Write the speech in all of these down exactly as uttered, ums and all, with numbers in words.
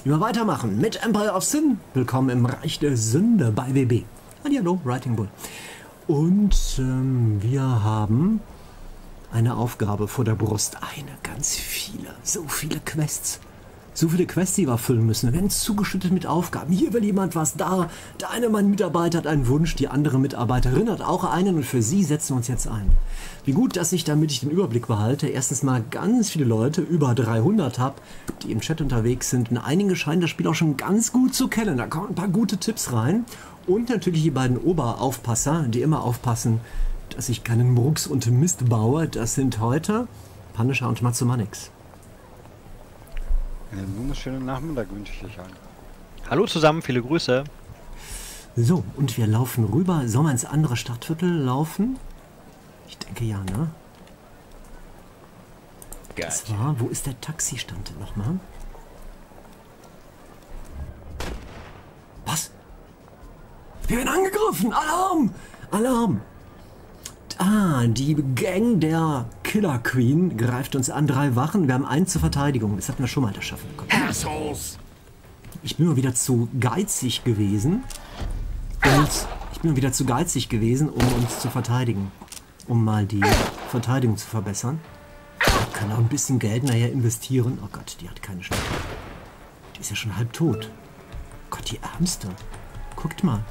Wir weitermachen mit Empire of Sin. Willkommen im Reich der Sünde bei W B. Hallo, Writing Bull. Und ähm, wir haben eine Aufgabe vor der Brust. Eine, ganz viele, so viele Quests. So viele Quests, die wir erfüllen müssen. Wir werden zugeschüttet mit Aufgaben. Hier will jemand was da. Der eine mein Mitarbeiter hat einen Wunsch, die andere Mitarbeiterin hat auch einen und für sie setzen wir uns jetzt ein. Wie gut, dass ich, damit ich den Überblick behalte, erstens mal ganz viele Leute, über dreihundert habe, die im Chat unterwegs sind. Und einige scheinen das Spiel auch schon ganz gut zu kennen. Da kommen ein paar gute Tipps rein. Und natürlich die beiden Oberaufpasser, die immer aufpassen, dass ich keinen Murks und Mist baue. Das sind heute Punisher und Matsumanix. Einen wunderschönen Nachmittag wünsche ich euch allen. Hallo zusammen, viele Grüße. So, und wir laufen rüber. Sollen wir ins andere Stadtviertel laufen? Ich denke ja, ne? Das war, wo ist der Taxistand denn nochmal? Was? Wir werden angegriffen! Alarm! Alarm! Ah, die Gang der Killer Queen greift uns an. Drei Wachen. Wir haben einen zur Verteidigung. Das hatten wir schon mal das schaffen bekommen. Assholes! Ich bin mal wieder zu geizig gewesen. Und ich bin mal wieder zu geizig gewesen, um uns zu verteidigen. Um mal die Verteidigung zu verbessern. Ich kann auch ein bisschen Geld nachher investieren. Oh Gott, die hat keine Schnitte. Die ist ja schon halb tot. Oh Gott, die Ärmste. Guckt mal.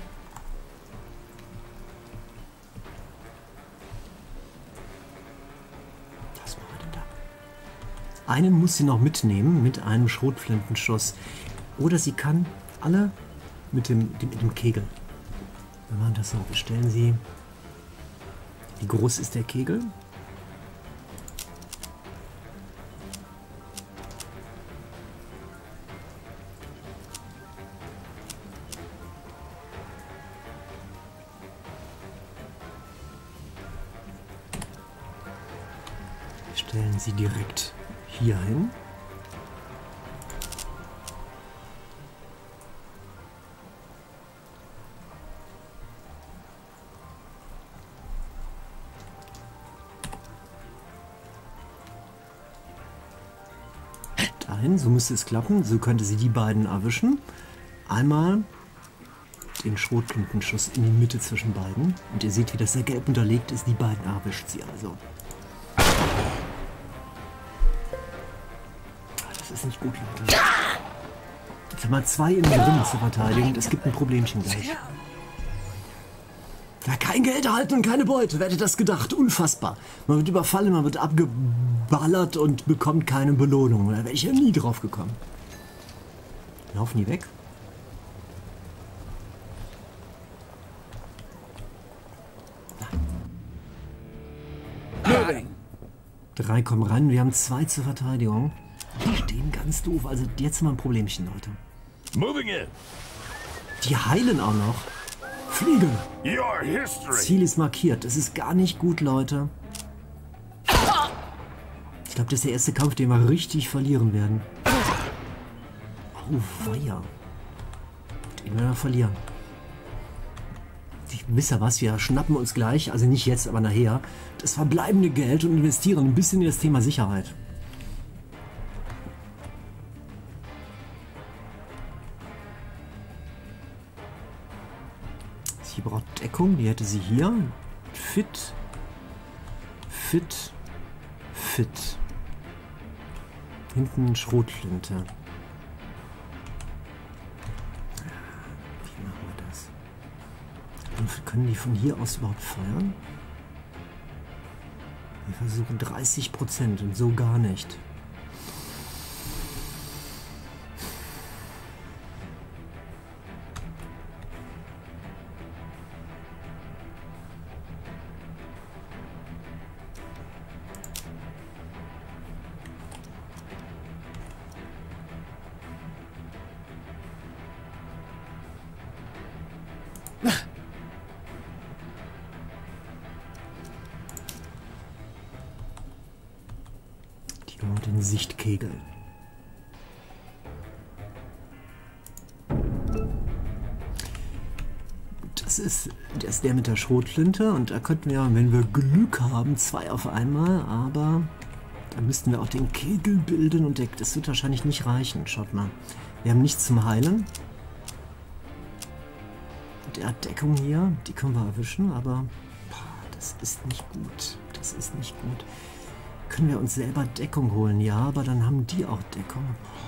Einen muss sie noch mitnehmen mit einem Schrotflintenschuss. Oder sie kann alle mit dem, mit dem Kegel. Wir machen das so. Wir stellen sie. Wie groß ist der Kegel? Wir stellen sie direkt hier hin. Dahin, so müsste es klappen. So könnte sie die beiden erwischen. Einmal den Schrotflintenschuss in die Mitte zwischen beiden. Und ihr seht, wie das da gelb unterlegt ist. Die beiden erwischt sie also. Das ist nicht gut, Leute. Jetzt haben wir zwei in den Ring zu verteidigen. Es gibt ein Problemchen gleich. Ja, kein Geld erhalten und keine Beute. Wer hätte das gedacht? Unfassbar. Man wird überfallen, man wird abgeballert und bekommt keine Belohnung. Da wäre ich ja nie drauf gekommen. Laufen die weg? Nein. Drei kommen rein. Wir haben zwei zur Verteidigung. Die stehen ganz doof. Also jetzt mal ein Problemchen, Leute. Moving in. Die heilen auch noch. Fliegen. Ziel ist markiert. Das ist gar nicht gut, Leute. Ich glaube, das ist der erste Kampf, den wir richtig verlieren werden. Oh, Feuer. Den werden wir verlieren. Ich wisst ja was, wir schnappen uns gleich, also nicht jetzt, aber nachher, das verbleibende Geld und investieren ein bisschen in das Thema Sicherheit. Sie braucht Deckung, die hätte sie hier. Fit. Fit. Fit. Hinten Schrotflinte. Wie machen wir das? Und können die von hier aus überhaupt feuern? Wir versuchen dreißig Prozent und so gar nicht. Den Sichtkegel. Das ist, das ist der mit der Schrotflinte und da könnten wir, wenn wir Glück haben, zwei auf einmal, aber da müssten wir auch den Kegel bilden und der, das wird wahrscheinlich nicht reichen. Schaut mal. Wir haben nichts zum Heilen. Der hat Deckung hier, die können wir erwischen, aber boah, das ist nicht gut. Das ist nicht gut. Können wir uns selber Deckung holen? Ja, aber dann haben die auch Deckung.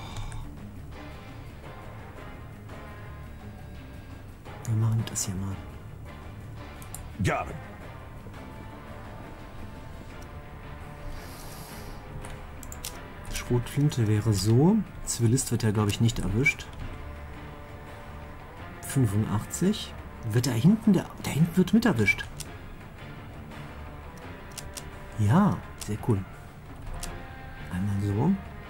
Wir machen das hier mal. Got him. Schrotflinte wäre so. Zivilist wird ja, glaube ich, nicht erwischt. fünfundachtzig. Wird da hinten, der, da hinten wird mit erwischt. Ja, sehr cool. Einmal so.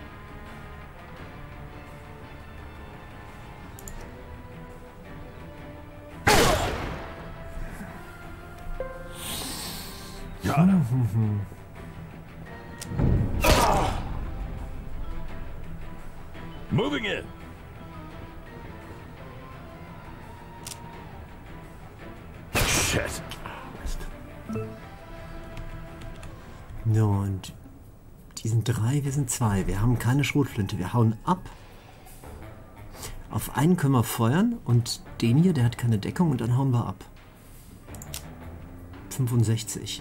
Got him. Moving in. Shit. Ja, und die sind drei, wir sind zwei. Wir haben keine Schrotflinte. Wir hauen ab. Auf einen können wir feuern und den hier, der hat keine Deckung und dann hauen wir ab. fünfundsechzig.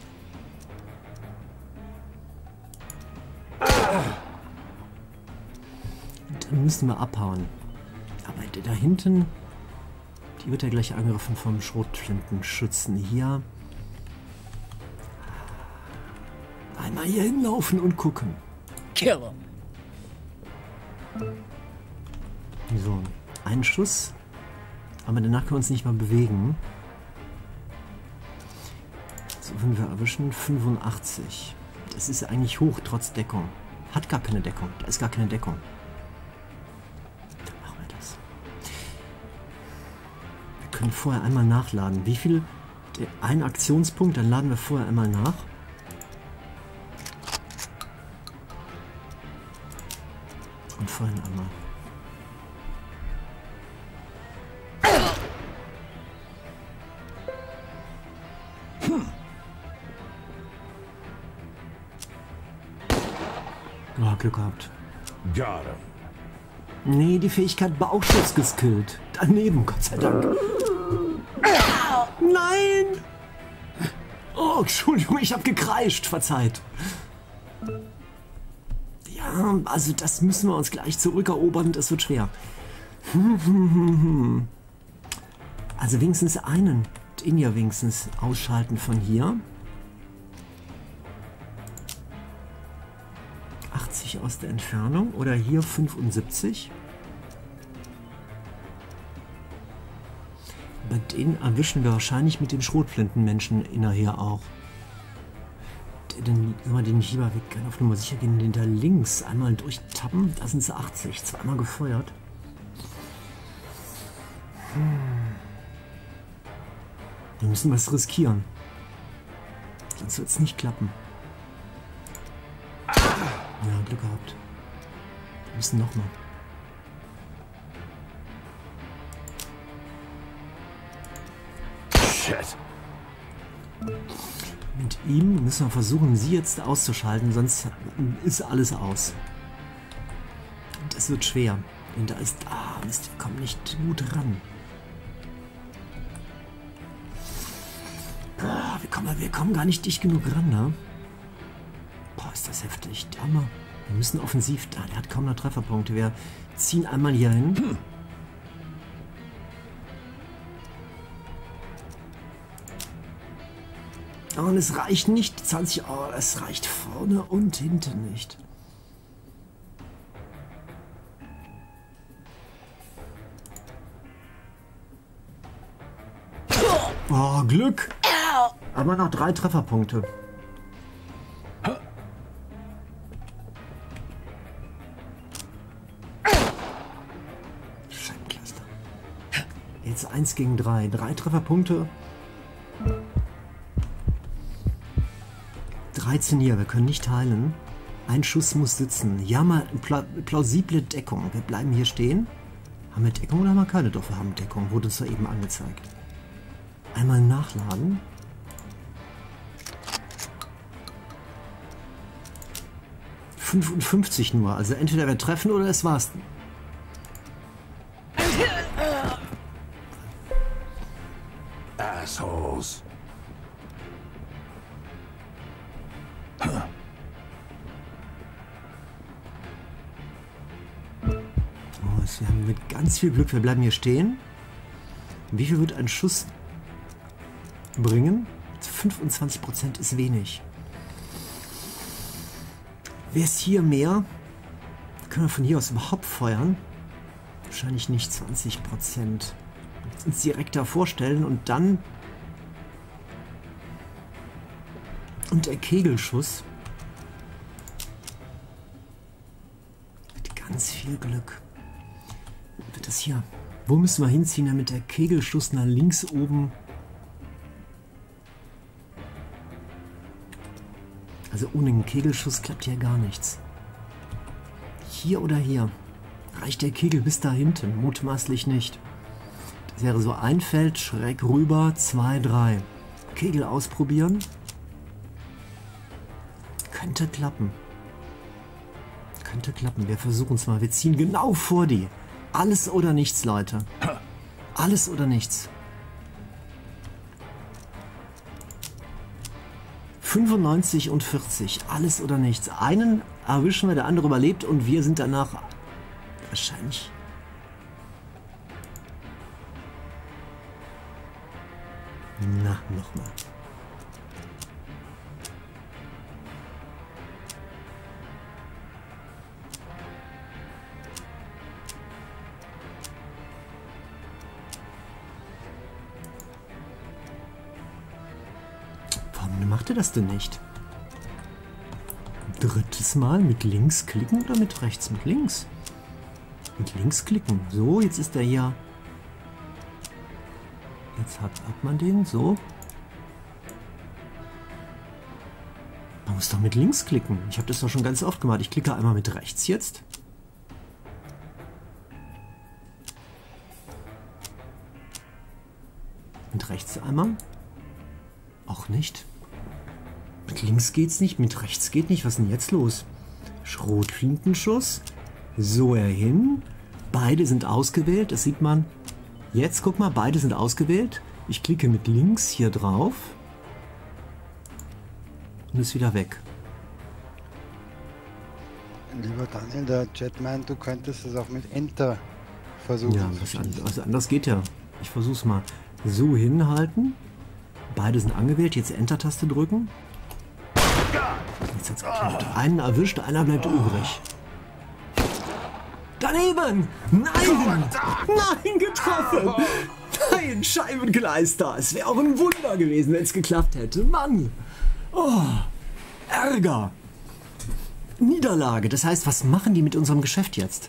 Dann müssen wir abhauen. Aber der da hinten, die wird ja gleich angegriffen vom Schrotflintenschützen. Hier einmal hier hinlaufen und gucken. Kill him. So, einen Schuss. Aber danach können wir uns nicht mal bewegen. So, wenn wir erwischen, fünfundachtzig. Das ist eigentlich hoch, trotz Deckung. Hat gar keine Deckung. Da ist gar keine Deckung. Dann machen wir das. Wir können vorher einmal nachladen. Wie viel? Der, ein Aktionspunkt, dann laden wir vorher einmal nach. Und vorhin einmal. Oh, Glück gehabt. Got him. Nee, die Fähigkeit Bauchschutz geskillt. Daneben, Gott sei Dank. Nein! Oh, Entschuldigung, ich habe gekreischt. Verzeiht. Ja, also das müssen wir uns gleich zurückerobern. Das wird schwer. Also wenigstens einen. Den ja wenigstens ausschalten von hier. achtzig aus der Entfernung. Oder hier fünfundsiebzig. Bei denen erwischen wir wahrscheinlich mit den Schrotflintenmenschen innerher auch. Den, den, den ich lieber weg kann. Auf Nummer sicher gehen, den da links einmal durchtappen. Da sind sie achtzig. Zweimal gefeuert. Hm. Wir müssen was riskieren. Sonst wird es nicht klappen. Ja, Glück gehabt. Wir müssen nochmal. Shit. Mit ihm müssen wir versuchen, sie jetzt auszuschalten, sonst ist alles aus. Das wird schwer. Und da ist... Ah, Mist, wir kommen nicht gut ran. Boah, wir kommen, wir kommen gar nicht dicht genug ran, ne? Boah, ist das heftig. Hammer. Wir müssen offensiv... Da, der hat kaum noch Trefferpunkte. Wir ziehen einmal hier hin. Hm. Und es reicht nicht. zwanzig... Oh, es reicht vorne und hinten nicht. Oh, Glück. Aber noch drei Trefferpunkte. Scheibencluster. Jetzt eins gegen drei. Drei Trefferpunkte. dreizehn hier. Wir können nicht heilen. Ein Schuss muss sitzen. Ja, mal pla plausible Deckung. Wir bleiben hier stehen. Haben wir Deckung oder haben wir keine? Doch, wir haben Deckung. Wurde uns soeben angezeigt. Einmal nachladen. fünfundfünfzig nur. Also entweder wir treffen oder es war's. assholes. Oh, wir haben mit ganz viel Glück, wir bleiben hier stehen. Wie viel wird ein Schuss bringen? fünfundzwanzig Prozent ist wenig. Wäre es hier mehr? Können wir von hier aus überhaupt feuern? Wahrscheinlich nicht zwanzig Prozent. Jetzt uns direkt da vorstellen und dann... Und der Kegelschuss. Mit ganz viel Glück. Wird das hier... Wo müssen wir hinziehen, damit der Kegelschuss nach links oben... Also ohne einen Kegelschuss klappt hier gar nichts. Hier oder hier? Reicht der Kegel bis da hinten? Mutmaßlich nicht. Das wäre so ein Feld schräg rüber, zwei, drei. Kegel ausprobieren. Könnte klappen. Könnte klappen. Wir versuchen es mal. Wir ziehen genau vor die. Alles oder nichts, Leute. Alles oder nichts. fünfundneunzig und vierzig. Alles oder nichts. Einen erwischen wir, der andere überlebt und wir sind danach wahrscheinlich... Na, nochmal. Warum macht er das denn nicht? Drittes Mal mit links klicken oder mit rechts? Mit links. Mit links klicken. So, jetzt ist er hier. Jetzt hat, hat man den. So. Man muss doch mit links klicken. Ich habe das doch schon ganz oft gemacht. Ich klicke einmal mit rechts jetzt. Mit rechts einmal. Auch nicht. Mit links geht's nicht, mit rechts geht nicht. Was ist denn jetzt los? Schrotflintenschuss. So er hin. Beide sind ausgewählt. Das sieht man. Jetzt guck mal, beide sind ausgewählt. Ich klicke mit links hier drauf. Und ist wieder weg. Lieber Daniel, der Chat meint, du könntest es auch mit Enter versuchen. Ja, was, an, was anderes geht ja. Ich versuch's mal. So hinhalten. Beide sind angewählt. Jetzt Enter-Taste drücken. Jetzt hat's geklappt. Einen erwischt, einer bleibt übrig. Daneben! Nein! Nein, getroffen! Nein, Scheibengleister! Es wäre auch ein Wunder gewesen, wenn es geklappt hätte. Mann! Oh, Ärger! Niederlage. Das heißt, was machen die mit unserem Geschäft jetzt?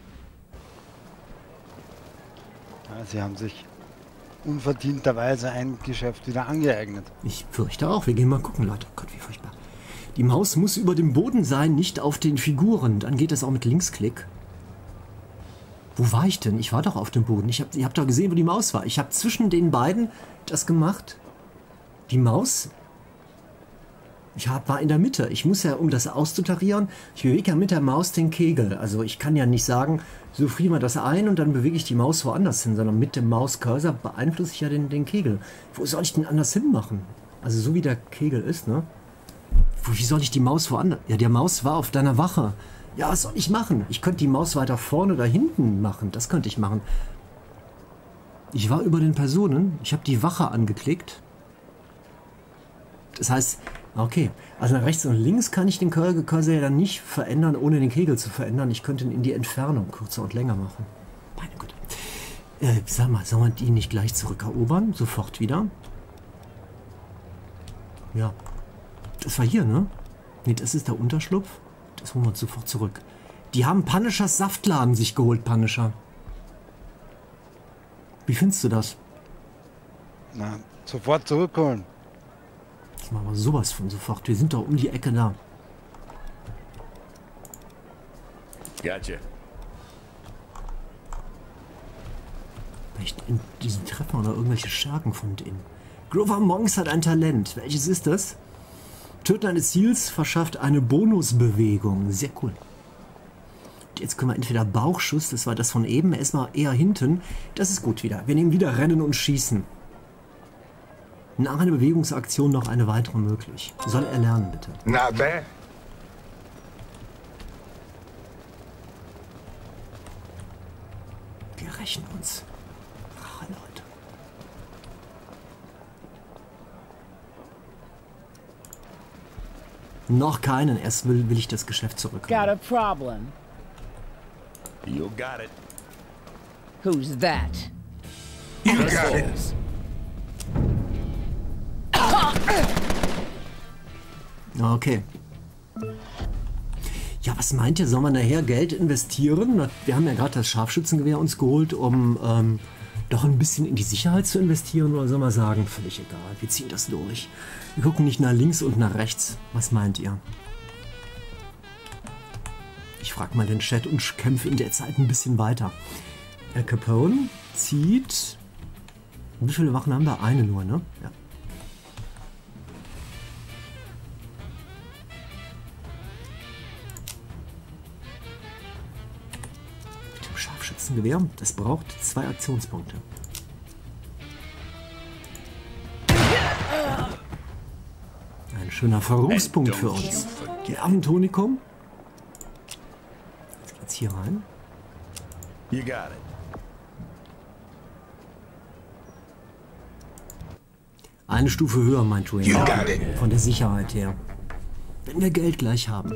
Ja, sie haben sich unverdienterweise ein Geschäft wieder angeeignet. Ich fürchte auch. Wir gehen mal gucken, Leute. Oh Gott, wie furchtbar. Die Maus muss über dem Boden sein, nicht auf den Figuren. Dann geht das auch mit Linksklick. Wo war ich denn? Ich war doch auf dem Boden. Ich hab, ihr habt doch gesehen, wo die Maus war. Ich habe zwischen den beiden das gemacht. Die Maus... Ich hab, war in der Mitte. Ich muss ja, um das auszutarieren, ich bewege ja mit der Maus den Kegel. Also ich kann ja nicht sagen, so frieren wir das ein und dann bewege ich die Maus woanders hin, sondern mit dem Mauscursor beeinflusse ich ja den, den Kegel. Wo soll ich den anders hin machen? Also so wie der Kegel ist, ne? Wie soll ich die Maus woanders... Ja, der Maus war auf deiner Wache. Ja, was soll ich machen? Ich könnte die Maus weiter vorne oder hinten machen. Das könnte ich machen. Ich war über den Personen. Ich habe die Wache angeklickt. Das heißt... Okay, also nach rechts und links kann ich den Cursor ja dann nicht verändern, ohne den Kegel zu verändern. Ich könnte ihn in die Entfernung kürzer und länger machen. Meine Güte. Äh, sag mal, soll man die nicht gleich zurückerobern? Sofort wieder? Ja. Das war hier, ne? Ne, das ist der Unterschlupf. Das holen wir uns sofort zurück. Die haben Punishers Saftladen sich geholt, Punisher. Wie findest du das? Na, sofort zurückholen. Das machen wir sowas von sofort. Wir sind doch um die Ecke da. Gotcha. Vielleicht in diesen Treppen oder irgendwelche Schergen von denen. Grover Monks hat ein Talent. Welches ist das? Töten eines Ziels verschafft eine Bonusbewegung. Sehr cool. Und jetzt können wir entweder Bauchschuss, das war das von eben, erstmal eher hinten. Das ist gut wieder. Wir nehmen wieder Rennen und Schießen. Nach einer Bewegungsaktion noch eine weitere möglich. Soll er lernen, bitte. Not bad. Wir rächen uns. Rache, Leute. Noch keinen. Erst will, will ich das Geschäft Got zurückhaben. a problem. You got it. Who's that? You got it. Okay. Ja, was meint ihr? Sollen wir nachher Geld investieren? Wir haben ja gerade das Scharfschützengewehr uns geholt, um ähm, doch ein bisschen in die Sicherheit zu investieren. Oder soll man sagen, völlig egal, wir ziehen das durch. Wir gucken nicht nach links und nach rechts. Was meint ihr? Ich frage mal den Chat und kämpfe in der Zeit ein bisschen weiter. Al Capone zieht... Wie viele Wachen haben wir? Eine nur, ne? Ja. Mit dem Scharfschützengewehr, das braucht zwei Aktionspunkte. Ein schöner Verrufspunkt für uns. Nerventonikum. Jetzt geht's hier rein. You got it. Eine Stufe höher, meint Wayne. You got it. Von der Sicherheit her. Wenn wir Geld gleich haben.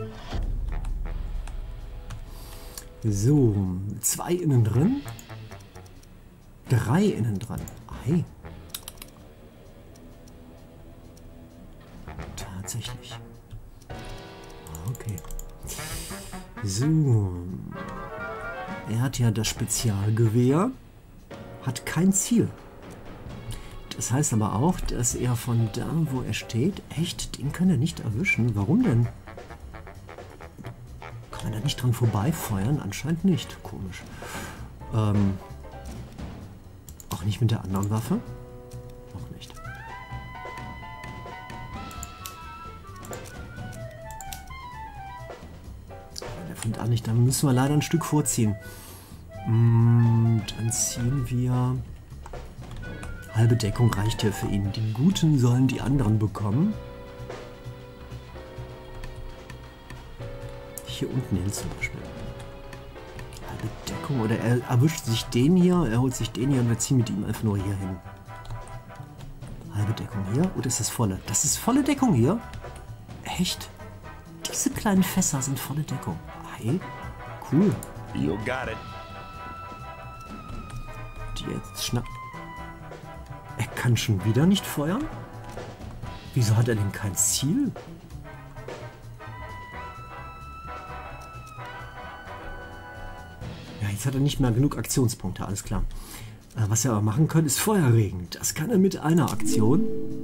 So, zwei innen drin. Drei innen dran. Ei. Tatsächlich. Okay. So. Er hat ja das Spezialgewehr. Hat kein Ziel. Das heißt aber auch, dass er von da, wo er steht, echt, den kann er nicht erwischen. Warum denn? Kann man da nicht dran vorbeifeuern? Anscheinend nicht. Komisch. Ähm, auch nicht mit der anderen Waffe? Auch nicht. Der von da nicht. Dann müssen wir leider ein Stück vorziehen. Mm, dann ziehen wir... Halbe Deckung reicht ja für ihn. Die Guten sollen die anderen bekommen. Hier unten hin zum Beispiel. Halbe Deckung. Oder er erwischt sich den hier, er holt sich den hier und wir ziehen mit ihm einfach nur hier hin. Halbe Deckung hier. Oder ist das volle? Das ist volle Deckung hier? Echt? Diese kleinen Fässer sind volle Deckung. Hey, cool. You got it. Die jetzt schnappt. Er kann schon wieder nicht feuern? Wieso hat er denn kein Ziel? Ja, jetzt hat er nicht mehr genug Aktionspunkte, alles klar. Äh, was er aber machen kann, ist Feuerregen. Das kann er mit einer Aktion.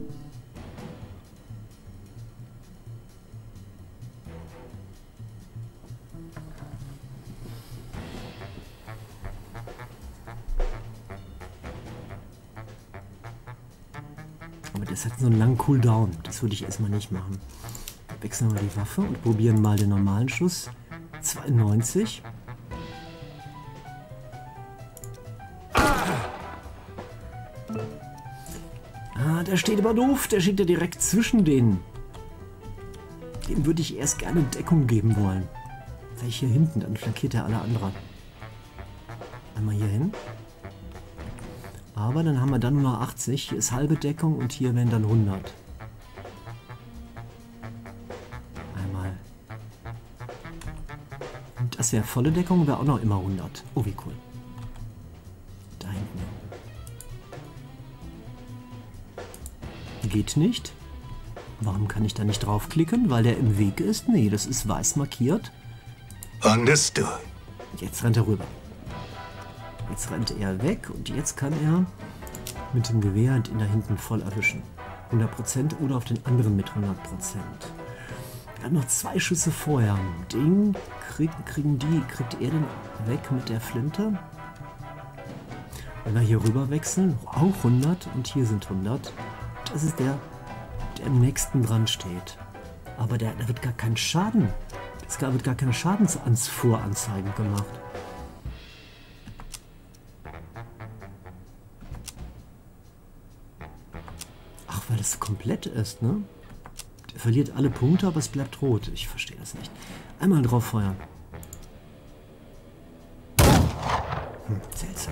Aber das hat so einen langen Cooldown. Das würde ich erstmal nicht machen. Wechseln wir die Waffe und probieren mal den normalen Schuss. zweiundneunzig. Ah, der steht aber doof. Der steht ja direkt zwischen denen. Dem würde ich erst gerne Deckung geben wollen. Vielleicht hier hinten, dann flankiert er alle anderen. Einmal hier hin. Aber dann haben wir dann nur noch achtzig. Hier ist halbe Deckung und hier wären dann hundert. Einmal. Und das wäre volle Deckung, wäre auch noch immer hundert. Oh, wie cool. Da hinten. Geht nicht. Warum kann ich da nicht draufklicken? Weil der im Weg ist? Nee, das ist weiß markiert. Understood. Jetzt rennt er rüber. Jetzt rennt er weg und jetzt kann er mit dem Gewehr den da hinten voll erwischen. hundert Prozent oder auf den anderen mit hundert Prozent. Er hat noch zwei Schüsse vorher. Den krieg, kriegen die, kriegt er den weg mit der Flinte. Wenn wir hier rüber wechseln, auch hundert und hier sind hundert. Das ist der, der am nächsten dran steht. Aber der, da wird gar kein Schaden. Es wird gar keine Schadensvoranzeige gemacht. das komplett ist, ne? Der verliert alle Punkte, aber es bleibt rot. Ich verstehe das nicht. Einmal drauf feuern. Hm, seltsam.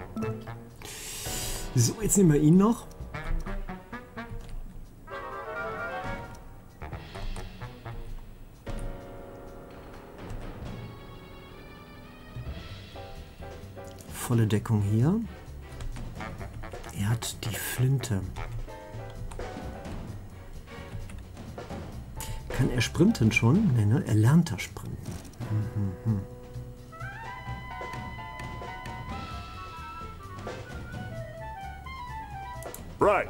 So, jetzt nehmen wir ihn noch. Volle Deckung hier. Er hat die Flinte. Kann er sprinten schon? Nee, ne? Er lernt das Sprinten. Hm, hm, hm. Right.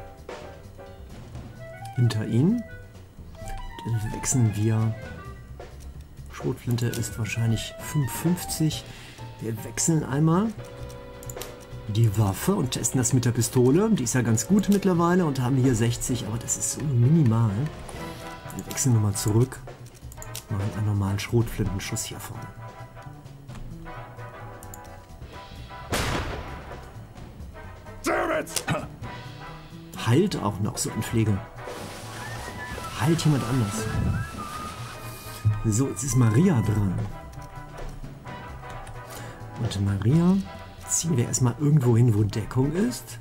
Hinter ihn. Dann wechseln wir. Schrotflinte ist wahrscheinlich fünfundfünfzig. Wir wechseln einmal die Waffe und testen das mit der Pistole. Die ist ja ganz gut mittlerweile und haben hier sechzig, aber das ist so minimal. Wir wechseln nochmal zurück. Machen einen normalen Schrotflintenschuss hier vorne. Heilt auch noch so ein Pflege. Heilt jemand anders. So, jetzt ist Maria dran. Und Maria ziehen wir erstmal irgendwo hin, wo Deckung ist.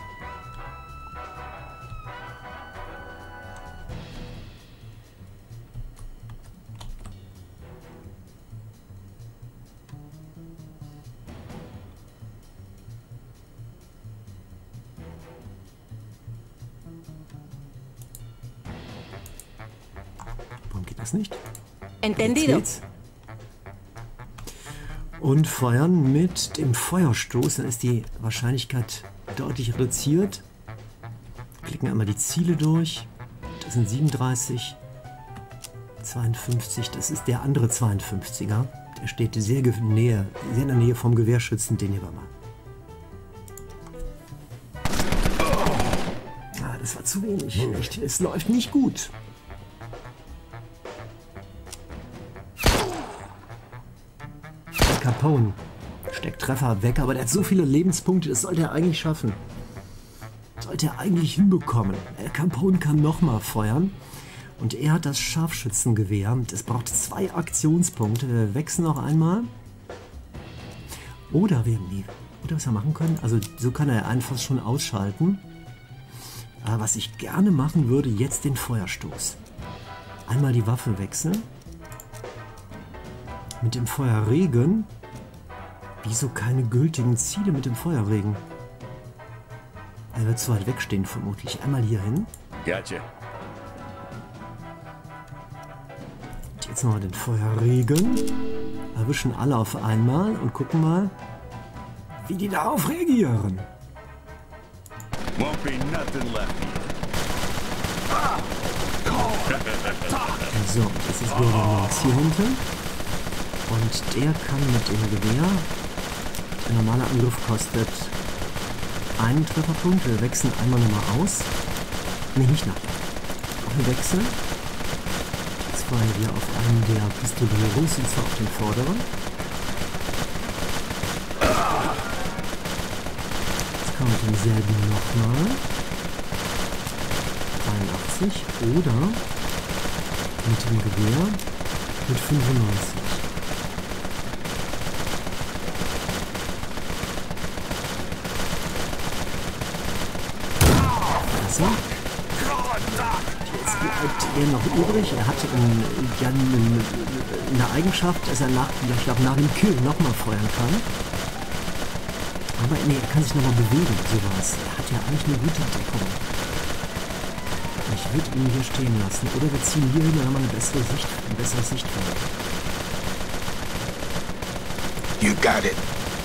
Warum geht das nicht? Entendido. Jetzt geht's. Und feuern mit dem Feuerstoß. Dann ist die Wahrscheinlichkeit deutlich reduziert. Klicken einmal die Ziele durch. Das sind siebenunddreißig, zweiundfünfzig. Das ist der andere zweiundfünfziger. Der steht sehr, Nähe, sehr in der Nähe vom Gewehrschützen. Den nehmen wir mal. Ah, das war zu wenig. Echt, es läuft nicht gut. Capone steckt Treffer weg, aber der hat so viele Lebenspunkte, das sollte er eigentlich schaffen. Sollte er eigentlich hinbekommen. El Capone kann nochmal feuern und er hat das Scharfschützengewehr. Das braucht zwei Aktionspunkte. Wir wechseln noch einmal. Oder wir, nee, oder was wir machen können, also so kann er einfach schon ausschalten. Aber was ich gerne machen würde, jetzt den Feuerstoß. Einmal die Waffe wechseln. Mit dem Feuerregen. Wieso keine gültigen Ziele mit dem Feuerregen? Er wird zu weit wegstehen, vermutlich. Einmal hier hin. Gotcha. Und jetzt machen wir den Feuerregen. Erwischen alle auf einmal und gucken mal, wie die darauf reagieren. Won't be nothing left. So, jetzt ist wieder der Max hier hinten. Und der kann mit dem Gewehr, der normale Angriff kostet einen Trefferpunkt. Wir wechseln einmal nochmal aus. Ne, nicht nach. Auch ein Wechsel. Jetzt fallen wir auf einen der Pistolieros, und zwar auf den vorderen. Jetzt kann man mit demselben nochmal. dreiundachtzig. Oder mit dem Gewehr mit fünfundneunzig. So. Jetzt bleibt er noch übrig. Er hatte in, ja, eine Eigenschaft, dass er nach, ich glaube, nach dem Kill nochmal feuern kann. Aber nee, er kann sich nochmal bewegen, sowas. Er hat ja eigentlich eine gute Deckung. Ich würde ihn hier stehen lassen. Oder wir ziehen hier hin, dann haben wir eine bessere Sicht, ein besseres Sichtfeld. You got it.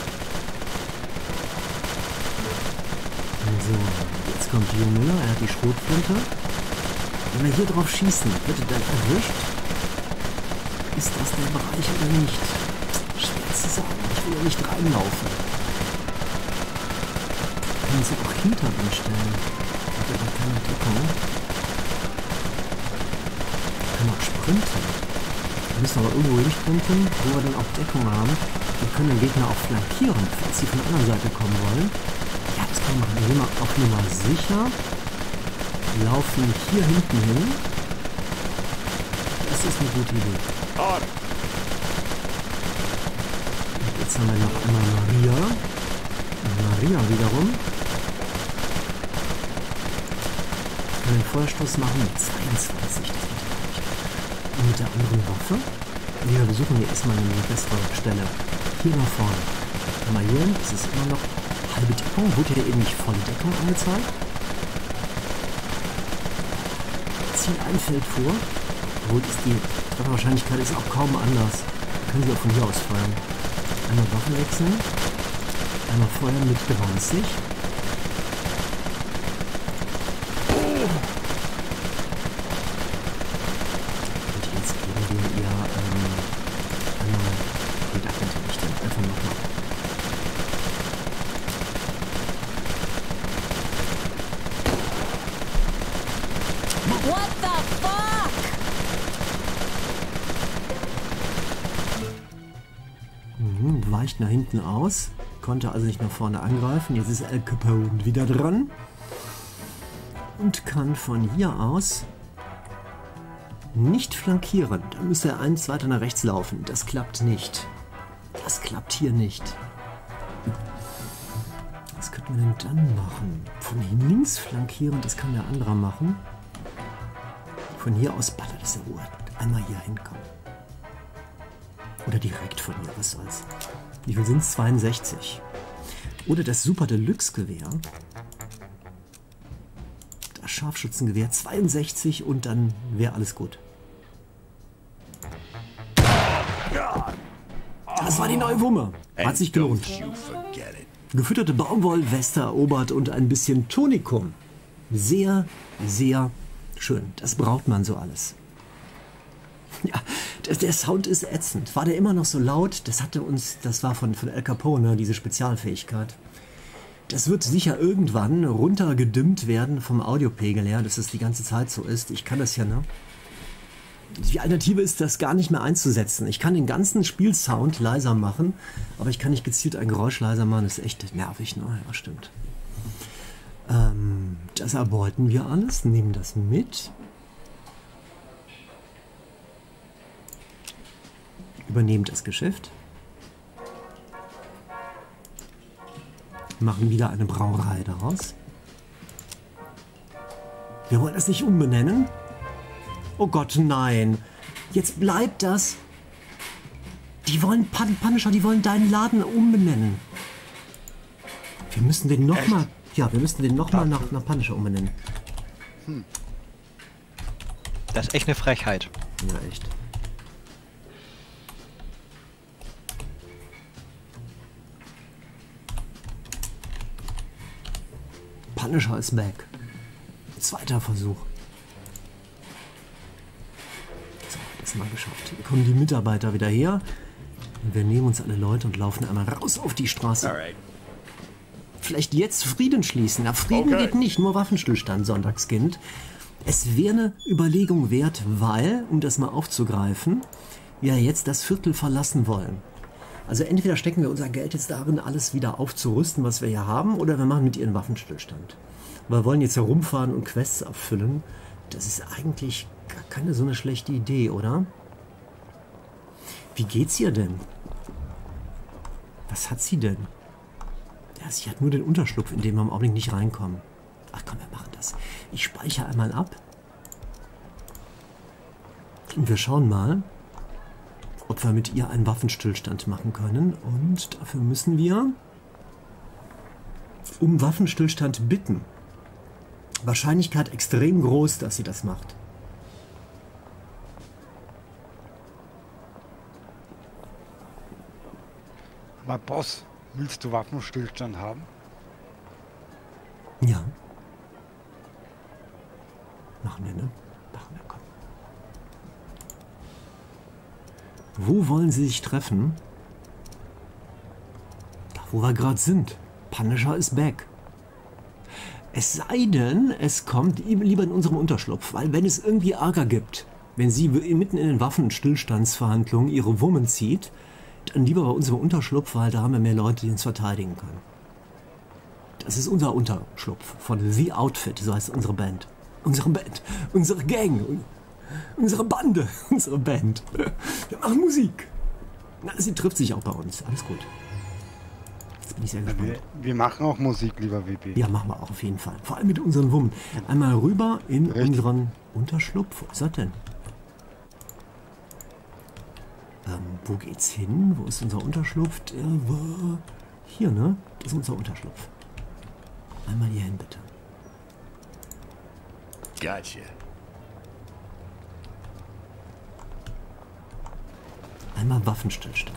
So, jetzt kommt Leo Müller, er hat die Schrotflinte. Wenn wir hier drauf schießen, wird er dann erwischt? Ist das der Bereich oder nicht? Schwer zu sagen, ich will ja nicht reinlaufen. Ich kann uns auch hinter ihm stellen. Hat er aber keine Deckung. Ich kann auch sprinten. Wir müssen aber irgendwo hin sprinten, wo wir dann auch Deckung haben. Wir können den Gegner auch flankieren, falls sie von der anderen Seite kommen wollen. Ja, das kann man machen. Wir gehen mal auf Nummer sicher. laufen hier hinten hin. Das ist eine gute Idee. On. Und jetzt haben wir noch einmal Maria. Maria wiederum. Ich kann den Feuerstoß machen mit zweiundzwanzig. Das geht ja nicht. Und mit der anderen Waffe. Wir besuchen hier erstmal eine bessere Stelle. Hier nach vorne. Mal hier hin. Das ist immer noch halbe Deckung. Wurde hier eben nicht volle Deckung angezeigt. Ziel ein Feld vor. Gut, ist die Trefferwahrscheinlichkeit ist auch kaum anders. Können Sie auch von hier aus feuern. Einmal Waffen wechseln. Einmal feuern mit dreißig. Und jetzt geben wir ihr ähm, einmal. Nee, da könnt ihr nicht hin. Einfach nochmal. What the fuck? Mhm, weicht nach hinten aus. Konnte also nicht nach vorne angreifen. Jetzt ist Al Capone wieder dran. Und kann von hier aus nicht flankieren. Da müsste er eins weiter nach rechts laufen. Das klappt nicht. Das klappt hier nicht. Was könnten wir denn dann machen? Von hier links flankieren, das kann der andere machen. Von hier aus ballert es in Ruhe. Einmal hier hinkommen. Oder direkt von hier, was soll's. Wie viel sind es? zweiundsechzig. Oder das Super Deluxe Gewehr. Das Scharfschützengewehr zweiundsechzig und dann wäre alles gut. Das war die neue Wumme. Hat sich gelohnt. You forget it. Gefütterte Baumwollweste erobert und ein bisschen Tonikum. Sehr, sehr schön. Das braucht man so alles. Ja, der, der Sound ist ätzend. War der immer noch so laut? Das hatte uns, das war von, von Al Capone, diese Spezialfähigkeit. Das wird sicher irgendwann runtergedimmt werden vom Audiopegel her, dass es die ganze Zeit so ist. Ich kann das ja, ne? Die Alternative ist, das gar nicht mehr einzusetzen. Ich kann den ganzen Spielsound leiser machen, aber ich kann nicht gezielt ein Geräusch leiser machen. Das ist echt nervig, ne? Ja, stimmt. Ähm, das erbeuten wir alles, nehmen das mit. Übernehmen das Geschäft. Machen wieder eine Brauerei daraus. Wir wollen das nicht umbenennen. Oh Gott, nein. Jetzt bleibt das. Die wollen Pan Punisher, die wollen deinen Laden umbenennen. Wir müssen den nochmal. Ja, wir müssen den nochmal nach, nach Punisher umbenennen. Hm. Das ist echt eine Frechheit. Ja, echt. Punisher ist back. Zweiter Versuch. So, das mal geschafft. Hier kommen die Mitarbeiter wieder her. Und wir nehmen uns alle Leute und laufen einmal raus auf die Straße. All right. Vielleicht jetzt Frieden schließen. Na, Frieden Okay. geht nicht, nur Waffenstillstand, Sonntagskind. Es wäre eine Überlegung wert, weil, um das mal aufzugreifen, wir jetzt das Viertel verlassen wollen. Also entweder stecken wir unser Geld jetzt darin, alles wieder aufzurüsten, was wir hier haben, oder wir machen mit ihr einen Waffenstillstand. Wir wollen jetzt herumfahren und Quests abfüllen. Das ist eigentlich gar keine so eine schlechte Idee, oder? Wie geht's ihr denn? Was hat sie denn? Ja, sie hat nur den Unterschlupf, in dem wir im Augenblick nicht reinkommen. Ach komm, wir machen das. Ich speichere einmal ab. Und wir schauen mal, ob wir mit ihr einen Waffenstillstand machen können. Und dafür müssen wir um Waffenstillstand bitten. Wahrscheinlichkeit extrem groß, dass sie das macht. Aber Boss, willst du Waffenstillstand haben? Ja. Machen wir, ne? Machen wir, komm. Wo wollen sie sich treffen? Da, wo wir gerade sind. Punisher ist back. Es sei denn, es kommt lieber in unserem Unterschlupf, weil wenn es irgendwie Ärger gibt, wenn sie mitten in den Waffenstillstandsverhandlungen ihre Wummen zieht, dann lieber bei unserem Unterschlupf, weil da haben wir mehr Leute, die uns verteidigen können. Das ist unser Unterschlupf von The Outfit, so heißt unsere Band. Unsere Band, unsere Gang, unsere Bande, unsere Band. Wir machen Musik. Na, sie trifft sich auch bei uns. Alles gut. Jetzt bin ich sehr gespannt. Wir, wir machen auch Musik, lieber W B. Ja, machen wir auch auf jeden Fall. Vor allem mit unseren Wummen. Einmal rüber in Richtig. unseren Unterschlupf. Wo ist er denn? Ähm, wo geht's hin? Wo ist unser Unterschlupf? Der war hier, ne? Das ist unser Unterschlupf. Einmal hier hin, bitte. Gotcha. Einmal Waffenstillstand.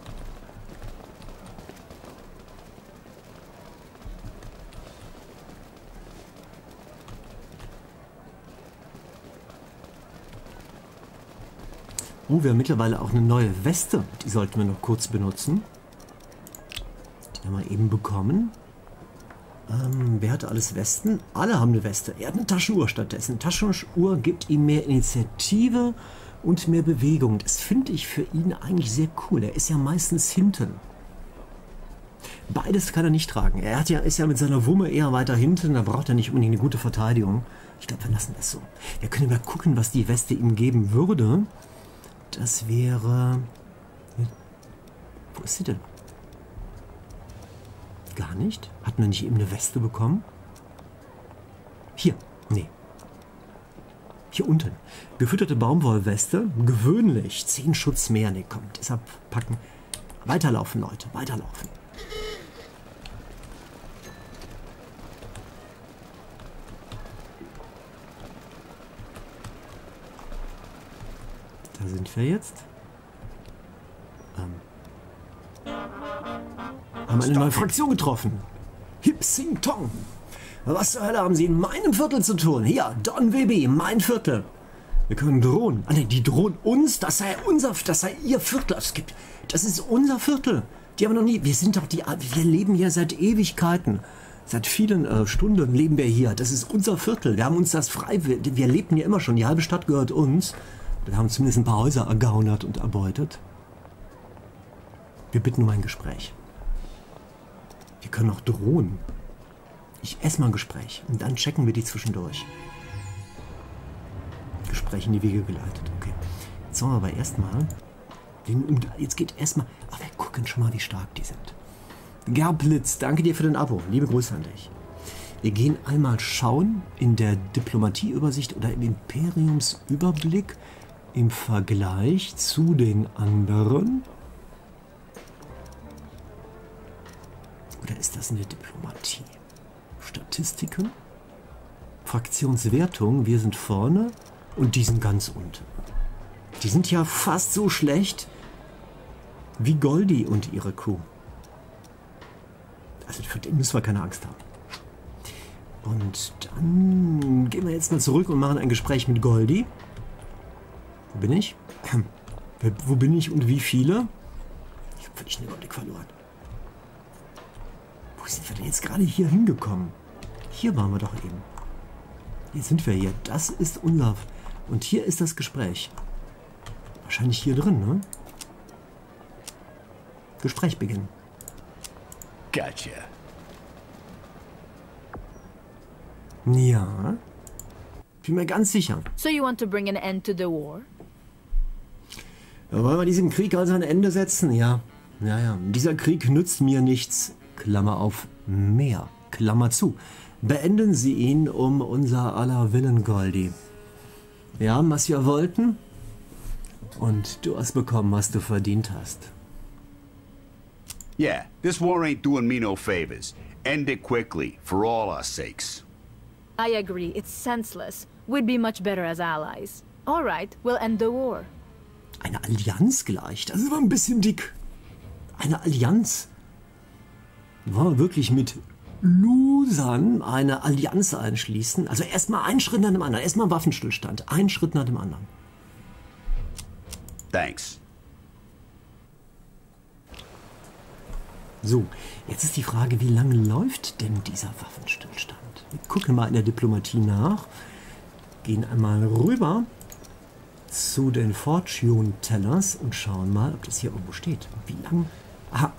Oh, wir haben mittlerweile auch eine neue Weste. Die sollten wir noch kurz benutzen. Die haben wir eben bekommen. Ähm, wer hatte alles Westen? Alle haben eine Weste. Er hat eine Taschenuhr stattdessen. Taschenuhr gibt ihm mehr Initiative und mehr Bewegung. Das finde ich für ihn eigentlich sehr cool. Er ist ja meistens hinten. Beides kann er nicht tragen. Er hat ja, ist ja mit seiner Wumme eher weiter hinten. Da braucht er nicht unbedingt eine gute Verteidigung. Ich glaube, wir lassen das so. Wir können mal gucken, was die Weste ihm geben würde. Das wäre... Wo ist sie denn? Gar nicht? Hatten wir nicht eben eine Weste bekommen? Hier. Nee. Hier unten. Gefütterte Baumwollweste. Gewöhnlich. Zehn Schutz mehr. Nee, komm. Deshalb packen. Weiterlaufen, Leute. Weiterlaufen. Da sind wir jetzt. Ähm. Haben eine neue Fraktion getroffen. Hip Sing Tong. Was zur Hölle haben sie in meinem Viertel zu tun? Hier, Don W B, mein Viertel. Wir können drohen. Ah, nee, die drohen uns. Das sei unser, das sei ihr Viertel. Es gibt, das ist unser Viertel. Die haben wir noch nie. Wir sind doch die. Wir leben hier seit Ewigkeiten. Seit vielen äh, Stunden leben wir hier. Das ist unser Viertel. Wir haben uns das frei. Wir, wir lebten hier immer schon. Die halbe Stadt gehört uns. Wir haben zumindest ein paar Häuser ergaunert und erbeutet. Wir bitten um ein Gespräch. Wir können auch drohen. Ich esse mal ein Gespräch und dann checken wir die zwischendurch. Gespräch in die Wege geleitet. Okay. Jetzt sollen wir aber erstmal. Jetzt geht erstmal. Ach, wir gucken schon mal, wie stark die sind. Gerblitz, danke dir für den Abo. Liebe Grüße an dich. Wir gehen einmal schauen in der Diplomatieübersicht oder im Imperiumsüberblick im Vergleich zu den anderen. Oder ist das eine Diplomatie? Statistiken? Fraktionswertung, wir sind vorne und die sind ganz unten. Die sind ja fast so schlecht wie Goldie und ihre Crew. Also für den müssen wir keine Angst haben. Und dann gehen wir jetzt mal zurück und machen ein Gespräch mit Goldie. Wo bin ich? Wo bin ich und wie viele? Ich habe völlig den Überblick verloren. Wo sind wir denn jetzt gerade hier hingekommen? Hier waren wir doch eben. Hier sind wir hier. Das ist unser... Und hier ist das Gespräch. Wahrscheinlich hier drin, ne? Gespräch beginnen. Gotcha. Ja. Bin mir ganz sicher. So you want to bring an end to the war? Ja, wollen wir diesen Krieg also ein Ende setzen? Ja. Ja, ja. Dieser Krieg nützt mir nichts. Klammer auf, mehr. Klammer zu. Beenden Sie ihn um unser aller Willen, Goldie. Wir haben, was wir wollten. Und du hast bekommen, was du verdient hast. Yeah, this war ain't doing me no favors. End it quickly, for all our sakes. I agree, it's senseless. We'd be much better as allies. All right, we'll end the war. Eine Allianz gleich? Das ist aber ein bisschen dick. Eine Allianz? Wollen wir wirklich mit Losern eine Allianz einschließen? Also erstmal einen Schritt nach dem anderen. Erstmal Waffenstillstand. Ein Schritt nach dem anderen. Thanks. So, jetzt ist die Frage, wie lange läuft denn dieser Waffenstillstand? Wir gucken mal in der Diplomatie nach. Gehen einmal rüber zu den Fortune Tellers und schauen mal, ob das hier irgendwo steht. Wie lang? Aha,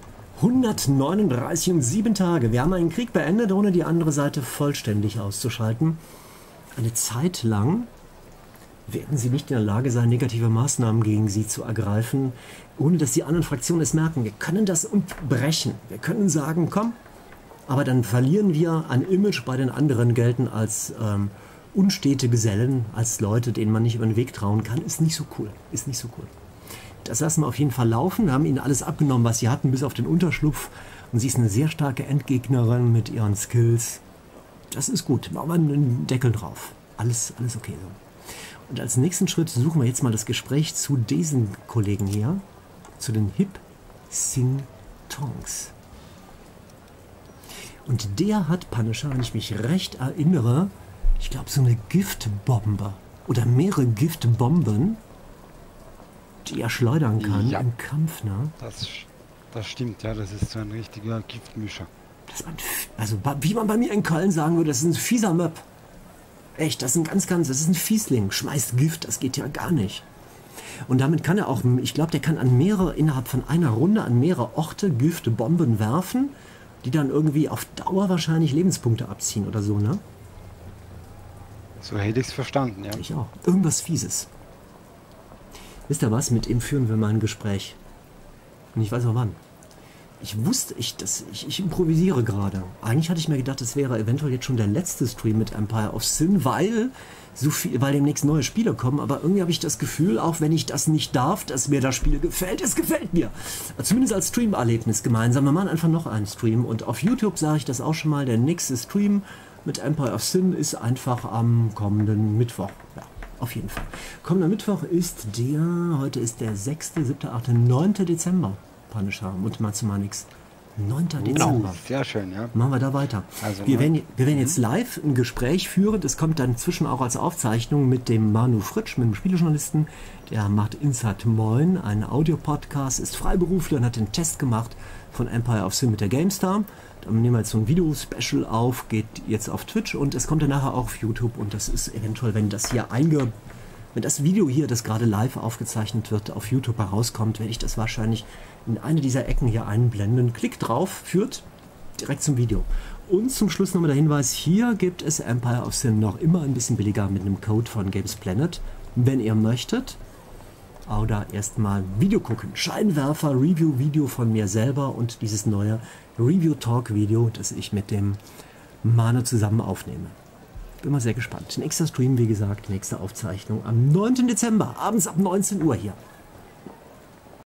hundertneununddreißig und sieben Tage. Wir haben einen Krieg beendet, ohne die andere Seite vollständig auszuschalten. eine Zeit lang werden sie nicht in der Lage sein, negative Maßnahmen gegen sie zu ergreifen, ohne dass die anderen Fraktionen es merken. Wir können das unterbrechen. Wir können sagen, komm, aber dann verlieren wir ein Image bei den anderen, gelten als ähm, unstete Gesellen, als Leute, denen man nicht über den Weg trauen kann. Ist nicht so cool. Ist nicht so cool. Das lassen wir auf jeden Fall laufen. Wir haben ihnen alles abgenommen, was sie hatten, bis auf den Unterschlupf. Und sie ist eine sehr starke Endgegnerin mit ihren Skills. Das ist gut. Machen wir einen Deckel drauf. Alles, alles okay so. Und als nächsten Schritt suchen wir jetzt mal das Gespräch zu diesen Kollegen hier, zu den Hip Sing Tongs. Und der hat, Punisher, wenn ich mich recht erinnere, ich glaube so eine Giftbombe oder mehrere Giftbomben, die er schleudern kann Ja. im Kampf, ne? Das, das stimmt, ja, das ist so ein richtiger Giftmischer. Das war ein, F- also wie man bei mir in Köln sagen würde, das ist ein fieser Möb. Echt, das ist ein ganz, ganz, das ist ein Fiesling. Schmeißt Gift, das geht ja gar nicht. Und damit kann er auch, ich glaube, der kann an mehrere, innerhalb von einer Runde an mehrere Orte Giftbomben werfen, die dann irgendwie auf Dauer wahrscheinlich Lebenspunkte abziehen oder so, ne? So hätte ich es verstanden, ja. Ich auch. Irgendwas Fieses. Wisst ihr was? Mit ihm führen wir mal ein Gespräch. Und ich weiß auch wann. Ich wusste, ich, das, ich, ich improvisiere gerade. Eigentlich hatte ich mir gedacht, das wäre eventuell jetzt schon der letzte Stream mit Empire of Sin, weil, so viel, weil demnächst neue Spiele kommen. Aber irgendwie habe ich das Gefühl, auch wenn ich das nicht darf, dass mir das Spiel gefällt. Es gefällt mir. Zumindest als Stream-Erlebnis gemeinsam. Wir machen einfach noch einen Stream. Und auf YouTube sage ich das auch schon mal. Der nächste Stream mit Empire of Sin ist einfach am kommenden Mittwoch. Ja, auf jeden Fall. Kommender Mittwoch ist der, heute ist der sechste, siebte, achte, neunte Dezember. Punisher und Matsumanix. neunter Dezember. Sehr schön, ja. Machen wir da weiter. Also, wir, ne? werden, wir werden jetzt live ein Gespräch führen. Das kommt dann zwischen auch als Aufzeichnung mit dem Manu Fritsch, mit dem Spielejournalisten. Der macht Inside Moin, einen Audiopodcast, ist Freiberufler und hat den Test gemacht von Empire of Sin mit der GameStar. Dann nehmen wir jetzt so ein Video-Special auf, geht jetzt auf Twitch und es kommt dann nachher auch auf YouTube. Und das ist eventuell, wenn das hier einge... Wenn das Video hier, das gerade live aufgezeichnet wird, auf YouTube herauskommt, werde ich das wahrscheinlich in eine dieser Ecken hier einblenden. Klick drauf, führt direkt zum Video. Und zum Schluss nochmal der Hinweis, hier gibt es Empire of Sin noch immer ein bisschen billiger mit einem Code von Games Planet. Wenn ihr möchtet, oder erstmal Video gucken. Scheinwerfer, Review-Video von mir selber und dieses neue Review-Talk-Video, das ich mit dem Manu zusammen aufnehme. Bin mal sehr gespannt. Nächster Stream, wie gesagt, nächste Aufzeichnung am neunten Dezember, abends ab neunzehn Uhr hier.